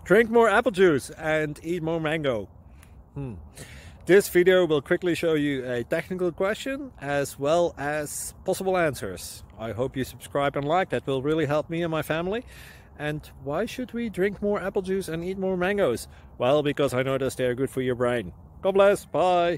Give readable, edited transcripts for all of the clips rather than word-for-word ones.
Drink more apple juice and eat more mango. This video will quickly show you a technical question as well as possible answers. I hope you subscribe and like, that will really help me and my family. And why should we drink more apple juice and eat more mangoes? Well, because I noticed they're good for your brain. God bless, bye!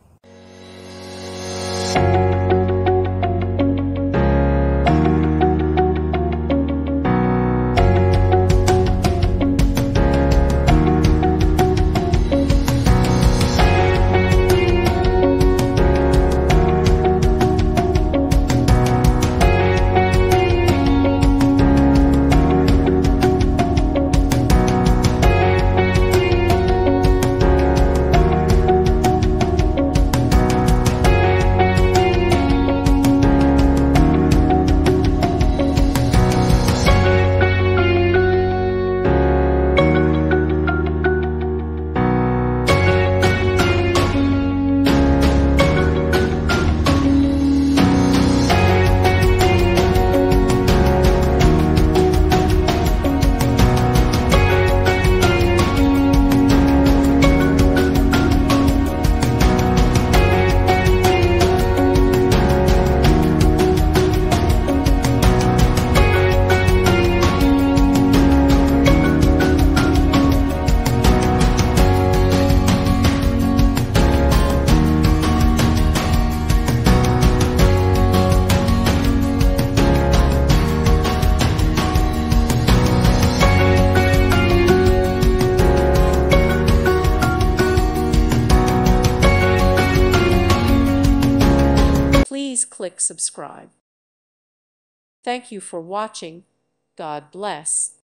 Please click subscribe. Thank you for watching. God bless.